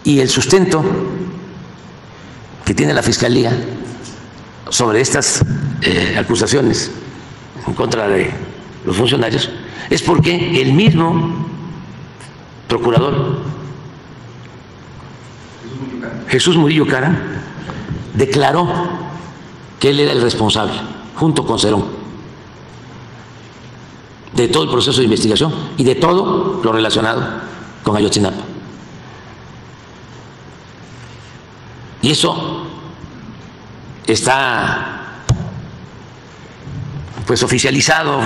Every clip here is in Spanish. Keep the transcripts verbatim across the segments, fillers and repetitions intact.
Y el sustento que tiene la Fiscalía sobre estas eh, acusaciones en contra de los funcionarios es porque el mismo procurador Jesús Murillo Caram declaró que él era el responsable, junto con Cerón, de todo el proceso de investigación y de todo lo relacionado con Ayotzinapa. Y eso está pues oficializado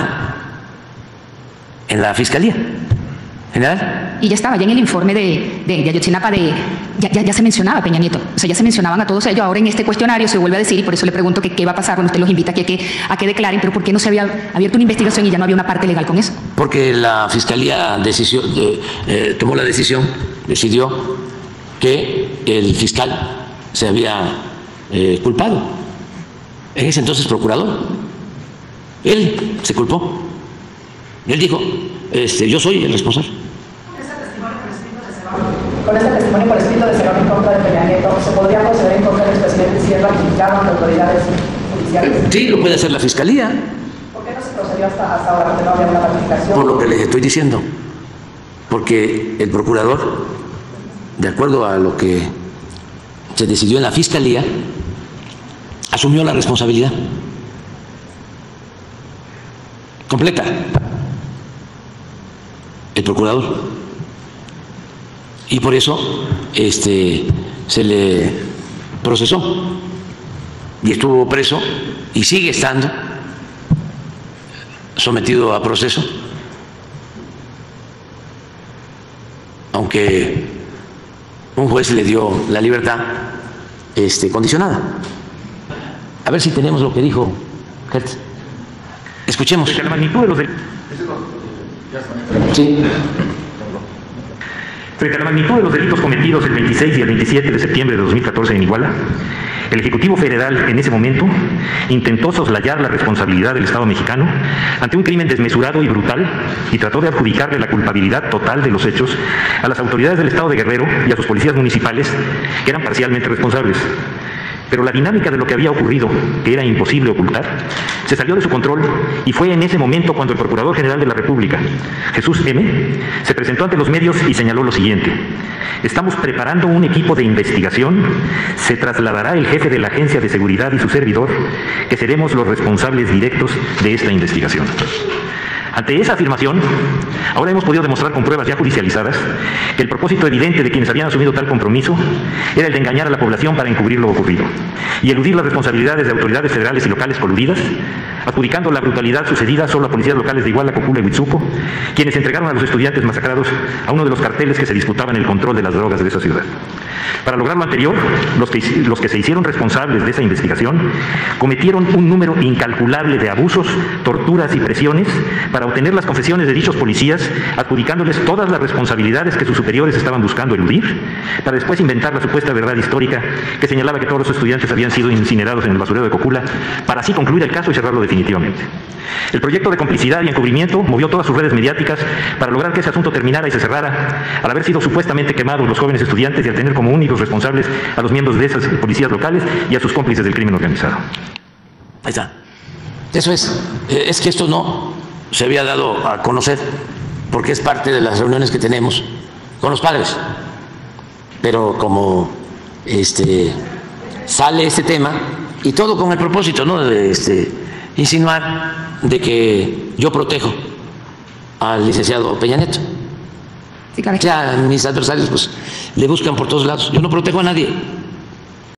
en la Fiscalía General. Y ya estaba, ya en el informe de, de, de Ayotzinapa, de, ya, ya, ya se mencionaba Peña Nieto, o sea, ya se mencionaban a todos ellos. Ahora en este cuestionario se vuelve a decir, y por eso le pregunto que qué va a pasar. Bueno, usted los invita aquí a que, a que declaren, pero ¿por qué no se había abierto una investigación y ya no había una parte legal con eso? Porque la Fiscalía decisió, eh, eh, tomó la decisión, decidió que el fiscal se había eh, culpado, en ese entonces procurador. Él se culpó. Él dijo, este, yo soy el responsable. Con este testimonio por escrito de Cerón en contra de Peña Nieto, ¿se podría proceder en contra del presidente si es ratificado ante autoridades judiciales? Sí, lo puede hacer la Fiscalía. ¿Por qué no se procedió hasta, hasta ahora, porque no había una ratificación? Por lo que les estoy diciendo. Porque el procurador, de acuerdo a lo que se decidió en la Fiscalía, asumió la responsabilidad completa. El procurador. Y por eso este, se le procesó y estuvo preso y sigue estando sometido a proceso, aunque un juez le dio la libertad este, condicionada. A ver si tenemos lo que dijo Hertz. Escuchemos. La magnitud de los delitos. Sí. Frente a la magnitud de los delitos cometidos el veintiséis y el veintisiete de septiembre de dos mil catorce en Iguala, el Ejecutivo Federal en ese momento intentó soslayar la responsabilidad del Estado mexicano ante un crimen desmesurado y brutal y trató de adjudicarle la culpabilidad total de los hechos a las autoridades del Estado de Guerrero y a sus policías municipales, que eran parcialmente responsables. Pero la dinámica de lo que había ocurrido, que era imposible ocultar, se salió de su control y fue en ese momento cuando el Procurador General de la República, Jesús M., se presentó ante los medios y señaló lo siguiente: estamos preparando un equipo de investigación, se trasladará el jefe de la Agencia de Seguridad y su servidor, que seremos los responsables directos de esta investigación. Ante esa afirmación, ahora hemos podido demostrar con pruebas ya judicializadas que el propósito evidente de quienes habían asumido tal compromiso era el de engañar a la población para encubrir lo ocurrido y eludir las responsabilidades de autoridades federales y locales coludidas, adjudicando la brutalidad sucedida solo a policías locales de Iguala, Cocula y Huitzuco, quienes entregaron a los estudiantes masacrados a uno de los carteles que se disputaban el control de las drogas de esa ciudad. Para lograr lo anterior, los que, los que se hicieron responsables de esa investigación cometieron un número incalculable de abusos, torturas y presiones para obtener las confesiones de dichos policías, adjudicándoles todas las responsabilidades que sus superiores estaban buscando eludir, para después inventar la supuesta verdad histórica que señalaba que todos los estudiantes habían sido incinerados en el basurero de Cocula, para así concluir el caso y cerrarlo definitivamente. El proyecto de complicidad y encubrimiento movió todas sus redes mediáticas para lograr que ese asunto terminara y se cerrara, al haber sido supuestamente quemados los jóvenes estudiantes y al tener como únicos responsables a los miembros de esas policías locales y a sus cómplices del crimen organizado. Ahí está. Eso es. Es que esto no se había dado a conocer porque es parte de las reuniones que tenemos con los padres. Pero como este, sale este tema, y todo con el propósito, ¿no?, de este, insinuar de que yo protejo al licenciado Peña Nieto. Sí, claro. Ya mis adversarios pues le buscan por todos lados. Yo no protejo a nadie.